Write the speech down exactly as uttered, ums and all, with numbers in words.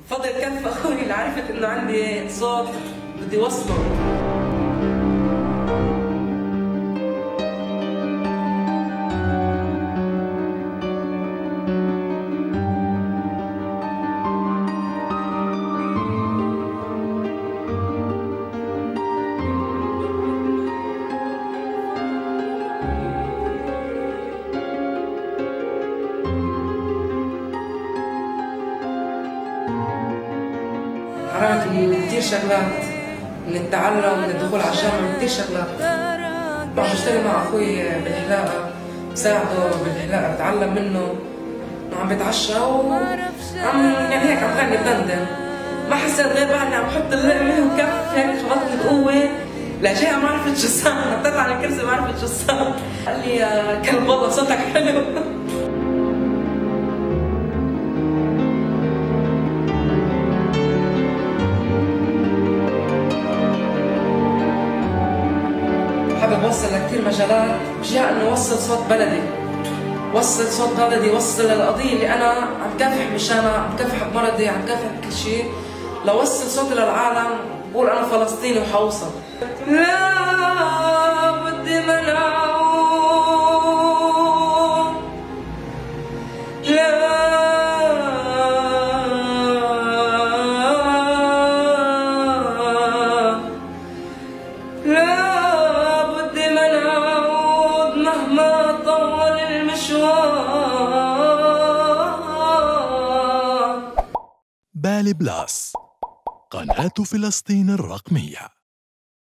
فضل كف اخوي اللي عرفت انه عندي صوت بدي وصله. حرمت من كثير شغلات، من التعلم، من الدخول على الجامعة، من كثير شغلات. بعرف اشتغل مع اخوي بالحلاقة، بساعده بالحلاقة، بتعلم منه انه عم بتعشى وعم يعني هيك عم غني بدندن. ما حسيت غير بعد اني عم بحط اللقمة وكف هيك خبطت بقوة لجاها ما عرفت شو صار، نطيت على الكرسي ما عرفت شو صار. قال لي يا كلب والله صوتك حلو. حابب اوصل لكثير مجالات، جاء انه وصل صوت بلدي، وصل صوت بلدي، وصل القضيه اللي انا عم كافح مشانها، عم كافح بمرضي، عم كافح بكل شيء، لوصل صوتي للعالم، بقول انا فلسطيني وحوصل. لا بدي منعوم، لا لا مهما طول المشوار. بالي بلاس، قناة فلسطين الرقمية.